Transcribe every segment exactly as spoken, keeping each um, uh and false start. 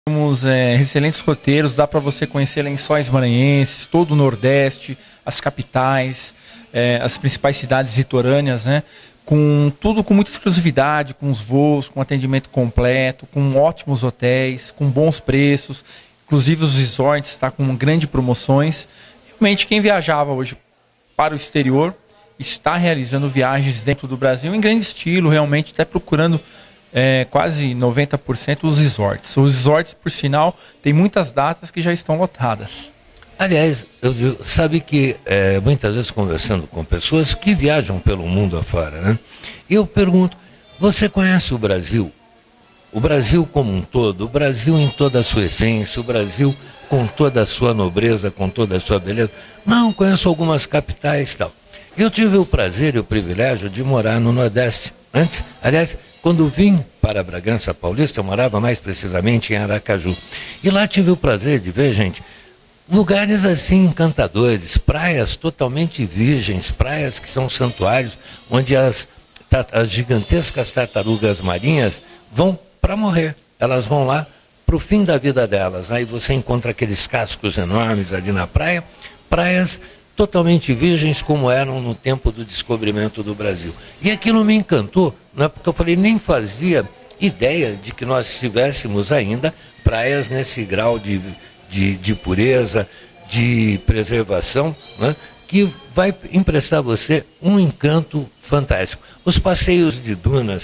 Temos é, excelentes roteiros, dá para você conhecer Lençóis Maranhenses, todo o Nordeste, as capitais, é, as principais cidades litorâneas, né? Com tudo com muita exclusividade, com os voos, com atendimento completo, com ótimos hotéis, com bons preços, inclusive os resorts está com grandes promoções. Realmente quem viajava hoje para o exterior está realizando viagens dentro do Brasil em grande estilo, realmente até procurando É, quase noventa por cento os resorts. Os resorts, por sinal, tem muitas datas que já estão lotadas. Aliás, eu digo, sabe que é, muitas vezes conversando com pessoas que viajam pelo mundo afora, né? Eu pergunto, você conhece o Brasil? O Brasil como um todo, o Brasil em toda a sua essência, o Brasil com toda a sua nobreza, com toda a sua beleza? Não, conheço algumas capitais e tal. Eu tive o prazer e o privilégio de morar no Nordeste. Antes, aliás, quando vim para Bragança Paulista, eu morava mais precisamente em Aracaju. E lá tive o prazer de ver, gente, lugares assim encantadores, praias totalmente virgens, praias que são santuários, onde as, as gigantescas tartarugas marinhas vão para morrer. Elas vão lá para o fim da vida delas. Aí você encontra aqueles cascos enormes ali na praia, praias totalmente virgens como eram no tempo do descobrimento do Brasil. E aquilo me encantou, não é porque eu falei, nem fazia ideia de que nós tivéssemos ainda praias nesse grau de, de, de pureza, de preservação, né, que vai emprestar a você um encanto fantástico. Os passeios de dunas,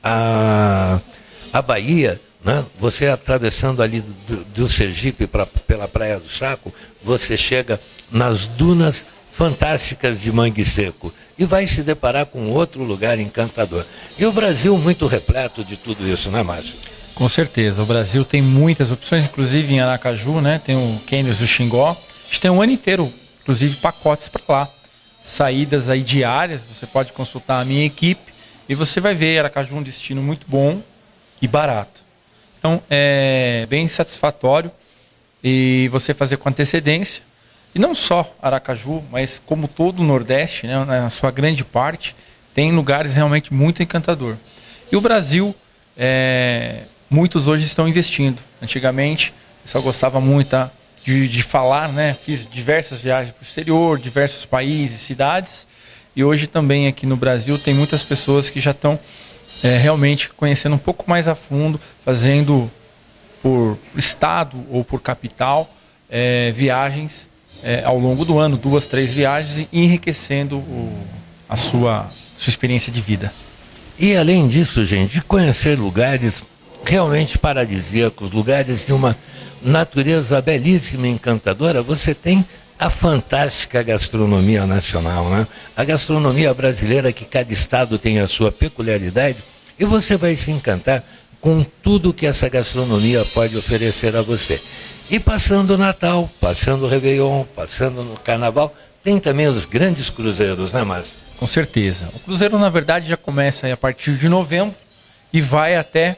a, a Bahia, né, você atravessando ali do, do Sergipe pra, pela Praia do Saco, você chega nas dunas fantásticas de Mangue Seco e vai se deparar com outro lugar encantador. E o Brasil muito repleto de tudo isso, não é, Márcio? Com certeza, o Brasil tem muitas opções, inclusive em Aracaju, né? Tem o Cânions do Xingó. A gente tem um ano inteiro, inclusive pacotes para lá. Saídas aí diárias, você pode consultar a minha equipe e você vai ver Aracaju um destino muito bom e barato. Então é bem satisfatório e você fazer com antecedência. E não só Aracaju, mas como todo o Nordeste, né, na sua grande parte, tem lugares realmente muito encantador. E o Brasil, é, muitos hoje estão investindo. Antigamente, eu só gostava muito tá, de, de falar, né, fiz diversas viagens para o exterior, diversos países, cidades, e hoje também aqui no Brasil tem muitas pessoas que já estão é, realmente conhecendo um pouco mais a fundo, fazendo por estado ou por capital é, viagens É, ao longo do ano, duas, três viagens, e enriquecendo o, a sua, sua experiência de vida. E além disso, gente, de conhecer lugares realmente paradisíacos, lugares de uma natureza belíssima e encantadora, você tem a fantástica gastronomia nacional, né? A gastronomia brasileira, que cada estado tem a sua peculiaridade, e você vai se encantar com tudo que essa gastronomia pode oferecer a você. E passando o Natal, passando o Réveillon, passando no Carnaval, tem também os grandes cruzeiros, né, Márcio? Com certeza. O cruzeiro, na verdade, já começa a partir de novembro e vai até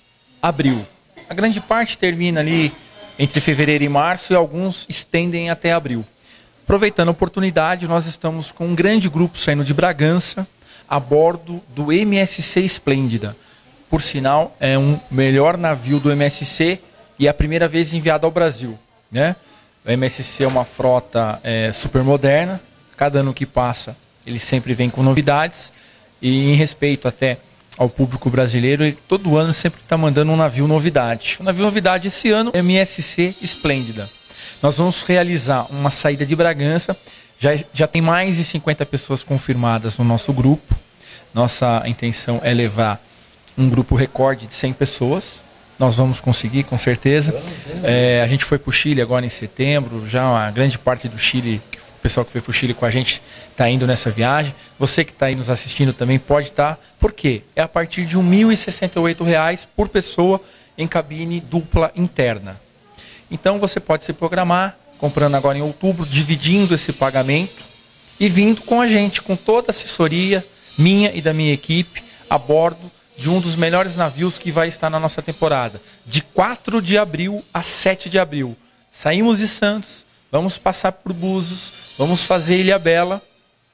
abril. A grande parte termina ali entre fevereiro e março e alguns estendem até abril. Aproveitando a oportunidade, nós estamos com um grande grupo saindo de Bragança a bordo do M S C Esplêndida. Por sinal, é um melhor navio do M S C e é a primeira vez enviado ao Brasil, né? O M S C é uma frota é, super moderna, cada ano que passa ele sempre vem com novidades, e em respeito até ao público brasileiro, ele todo ano sempre está mandando um navio novidade. O navio novidade esse ano é o M S C Esplêndida. Nós vamos realizar uma saída de Bragança, já, já tem mais de cinquenta pessoas confirmadas no nosso grupo. Nossa intenção é levar um grupo recorde de cem pessoas. Nós vamos conseguir, com certeza. É, a gente foi para o Chile agora em setembro, já uma grande parte do Chile, o pessoal que foi para o Chile com a gente está indo nessa viagem. Você que está aí nos assistindo também pode estar. Por quê? É a partir de mil e sessenta e oito reais por pessoa em cabine dupla interna. Então você pode se programar, comprando agora em outubro, dividindo esse pagamento e vindo com a gente, com toda a assessoria minha e da minha equipe, a bordo de um dos melhores navios que vai estar na nossa temporada, de quatro de abril a sete de abril. Saímos de Santos, vamos passar por Búzios, vamos fazer Ilhabela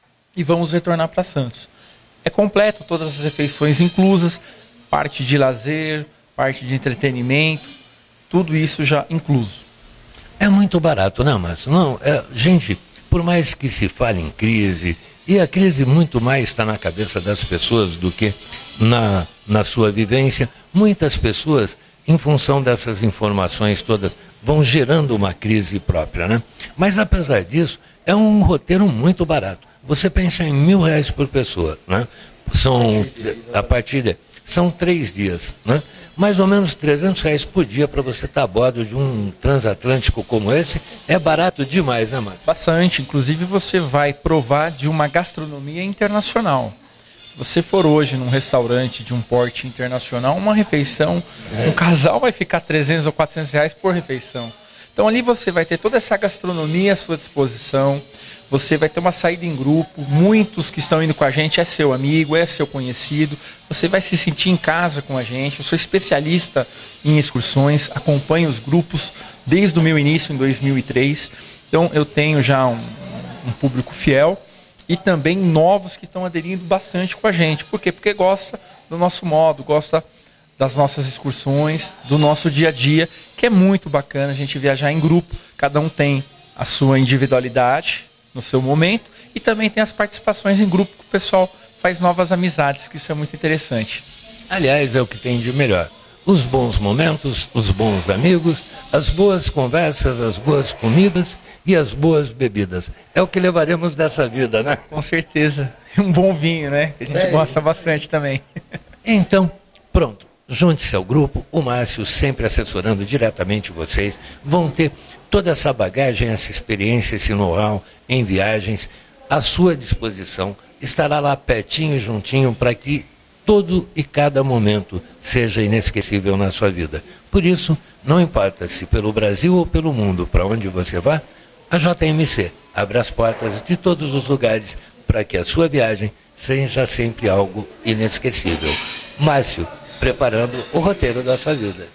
e vamos retornar para Santos. É completo, todas as refeições inclusas, parte de lazer, parte de entretenimento, tudo isso já incluso. É muito barato, né, Márcio? Não, é, gente, por mais que se fale em crise, e a crise muito mais está na cabeça das pessoas do que na, na sua vivência, muitas pessoas, em função dessas informações todas, vão gerando uma crise própria, né? Mas apesar disso, é um roteiro muito barato. Você pensa em mil reais por pessoa, né? São, a partir de, são três dias, né? Mais ou menos trezentos reais por dia para você estar a bordo de um transatlântico como esse. É barato demais, né, Márcio? Bastante. Inclusive, você vai provar de uma gastronomia internacional. Se você for hoje num restaurante de um porte internacional, uma refeição, é. um casal vai ficar trezentos ou quatrocentos reais por refeição. Então ali você vai ter toda essa gastronomia à sua disposição, você vai ter uma saída em grupo, muitos que estão indo com a gente é seu amigo, é seu conhecido, você vai se sentir em casa com a gente. Eu sou especialista em excursões, acompanho os grupos desde o meu início em dois mil e três, então eu tenho já um, um público fiel e também novos que estão aderindo bastante com a gente. Por quê? Porque gosta do nosso modo, gosta das nossas excursões, do nosso dia a dia, que é muito bacana a gente viajar em grupo. Cada um tem a sua individualidade no seu momento e também tem as participações em grupo que o pessoal faz novas amizades, que isso é muito interessante. Aliás, é o que tem de melhor. Os bons momentos, os bons amigos, as boas conversas, as boas comidas e as boas bebidas. É o que levaremos dessa vida, né? Com certeza. Um bom vinho, né? Que a gente é gosta isso. bastante também. Então, pronto. Junte-se ao grupo, o Márcio sempre assessorando diretamente vocês, vão ter toda essa bagagem, essa experiência, esse know-how em viagens à sua disposição, estará lá pertinho, juntinho, para que todo e cada momento seja inesquecível na sua vida. Por isso, não importa se pelo Brasil ou pelo mundo, para onde você vá, a J M C abre as portas de todos os lugares para que a sua viagem seja sempre algo inesquecível. Márcio, preparando o roteiro da sua vida.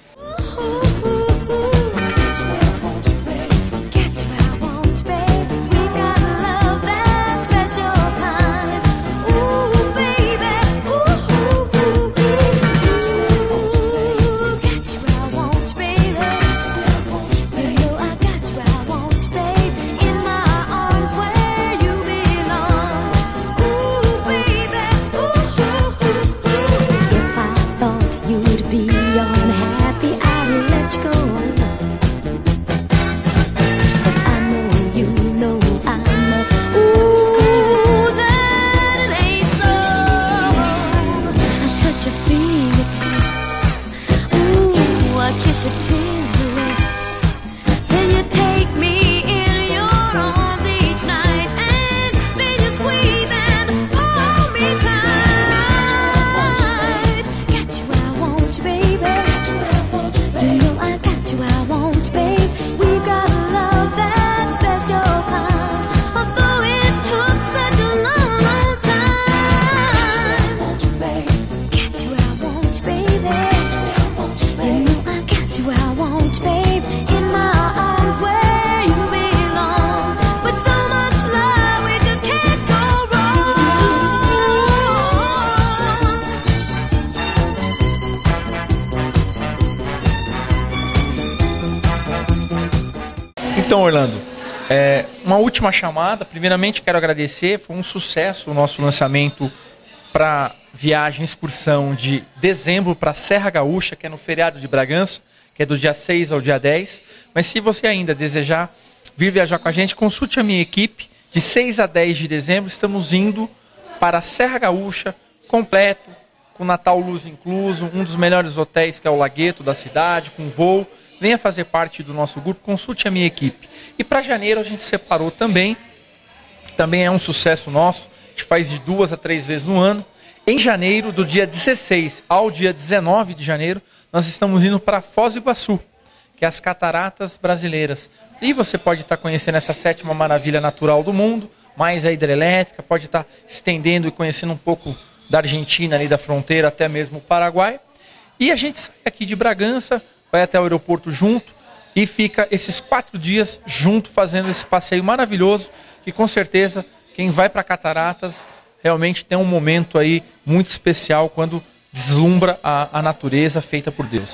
Então, Orlando, é, uma última chamada. Primeiramente, quero agradecer. Foi um sucesso o nosso lançamento para viagem, excursão de dezembro para Serra Gaúcha, que é no feriado de Bragança, que é do dia seis ao dia dez. Mas se você ainda desejar vir viajar com a gente, consulte a minha equipe. De seis a dez de dezembro, estamos indo para a Serra Gaúcha, completo, com Natal Luz incluso, um dos melhores hotéis, que é o Lagueto da cidade, com voo. Venha fazer parte do nosso grupo, consulte a minha equipe. E para janeiro a gente separou também, que também é um sucesso nosso, a gente faz de duas a três vezes no ano. Em janeiro, do dia dezesseis ao dia dezenove de janeiro, nós estamos indo para Foz do Iguaçu, que é as cataratas brasileiras. E você pode estar conhecendo essa sétima maravilha natural do mundo, mais a hidrelétrica, pode estar estendendo e conhecendo um pouco da Argentina, ali da fronteira, até mesmo o Paraguai. E a gente sai aqui de Bragança, vai até o aeroporto junto e fica esses quatro dias junto fazendo esse passeio maravilhoso, que com certeza quem vai para Cataratas realmente tem um momento aí muito especial quando deslumbra a, a natureza feita por Deus.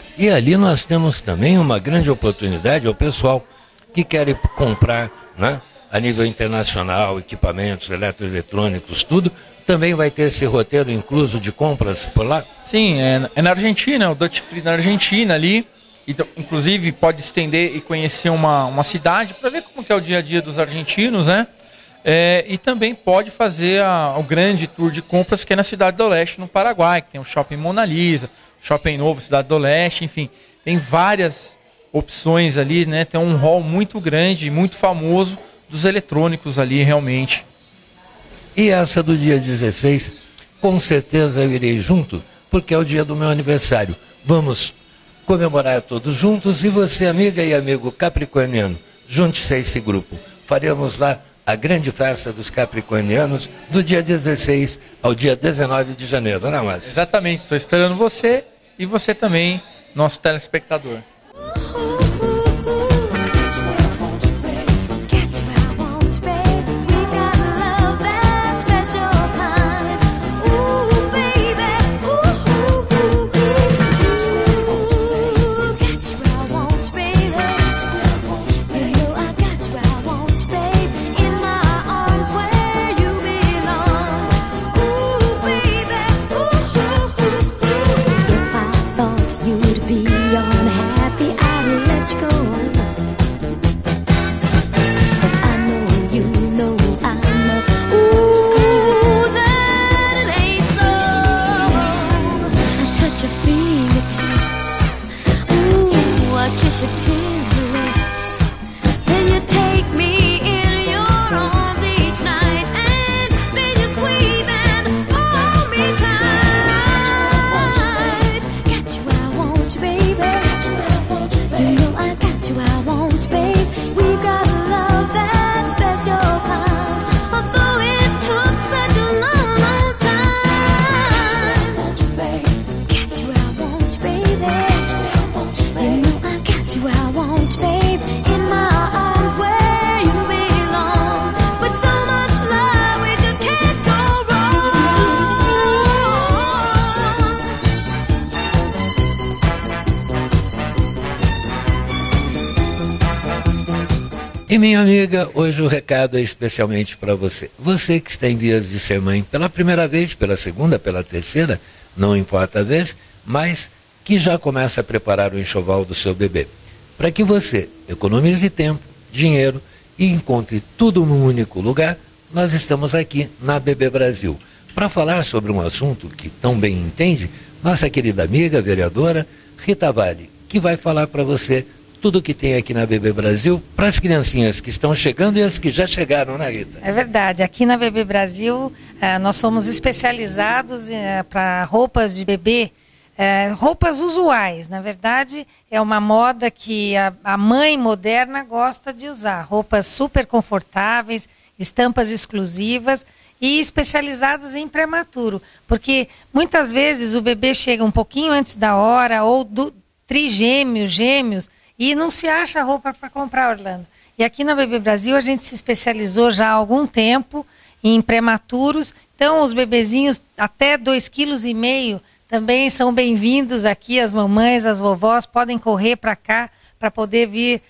E ali nós temos também uma grande oportunidade ao pessoal que quer comprar, né, a nível internacional, equipamentos eletroeletrônicos, tudo. Também vai ter esse roteiro incluso de compras por lá? Sim, é, é na Argentina, o Duty Free na Argentina ali. Então, inclusive pode estender e conhecer uma, uma cidade para ver como que é o dia a dia dos argentinos, né? É, e também pode fazer a, o grande tour de compras que é na Cidade do Leste, no Paraguai, que tem o Shopping Mona Lisa, Shopping Novo, Cidade do Leste, enfim, tem várias opções ali, né? Tem um hall muito grande, muito famoso dos eletrônicos ali, realmente. E essa do dia dezesseis, com certeza eu irei junto, porque é o dia do meu aniversário. Vamos comemorar todos juntos, e você, amiga e amigo capricorniano, junte-se a esse grupo. Faremos lá a grande festa dos capricornianos do dia dezesseis ao dia dezenove de janeiro, não é, Márcio? Exatamente, estou esperando você e você também, nosso telespectador. E minha amiga, hoje o recado é especialmente para você. Você que está em vias de ser mãe pela primeira vez, pela segunda, pela terceira, não importa a vez, mas que já começa a preparar o enxoval do seu bebê. Para que você economize tempo, dinheiro e encontre tudo num único lugar, nós estamos aqui na B B Brasil. Para falar sobre um assunto que tão bem entende, nossa querida amiga, vereadora Rita Vale, que vai falar para você tudo que tem aqui na B B Brasil para as criancinhas que estão chegando e as que já chegaram, né, Rita? É verdade. Aqui na B B Brasil, eh, nós somos especializados eh, para roupas de bebê, eh, roupas usuais. Na verdade, é uma moda que a, a mãe moderna gosta de usar. Roupas super confortáveis, estampas exclusivas e especializadas em prematuro. Porque muitas vezes o bebê chega um pouquinho antes da hora, ou do trigêmeos, gêmeos, e não se acha roupa para comprar, Orlando. E aqui na B B Brasil a gente se especializou já há algum tempo em prematuros. Então os bebezinhos até dois vírgula cinco quilos também são bem-vindos aqui. As mamães, as vovós podem correr para cá para poder vir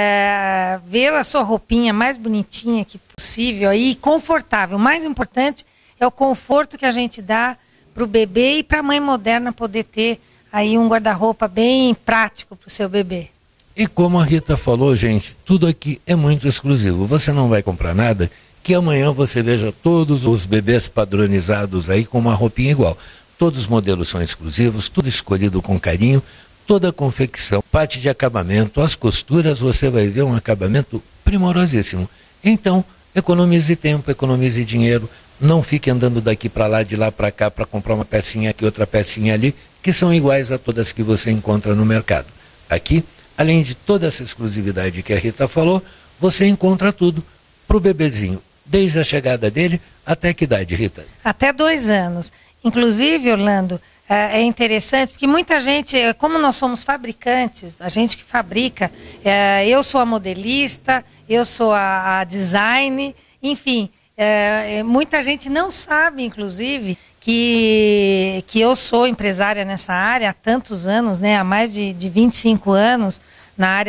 é, ver a sua roupinha mais bonitinha que possível e confortável. O mais importante é o conforto que a gente dá para o bebê e para a mãe moderna poder ter aí um guarda-roupa bem prático para o seu bebê. E como a Rita falou, gente, tudo aqui é muito exclusivo. Você não vai comprar nada que amanhã você veja todos os bebês padronizados aí com uma roupinha igual. Todos os modelos são exclusivos, tudo escolhido com carinho, toda a confecção, parte de acabamento, as costuras, você vai ver um acabamento primorosíssimo. Então, economize tempo, economize dinheiro, não fique andando daqui para lá, de lá para cá, para comprar uma pecinha aqui, outra pecinha ali, que são iguais a todas que você encontra no mercado. Aqui, além de toda essa exclusividade que a Rita falou, você encontra tudo para o bebezinho, desde a chegada dele até que idade, Rita? Até dois anos. Inclusive, Orlando, é interessante porque muita gente, como nós somos fabricantes, a gente que fabrica, eu sou a modelista, eu sou a design, enfim, muita gente não sabe, inclusive, que, que eu sou empresária nessa área há tantos anos, né, há mais de, de vinte e cinco anos na área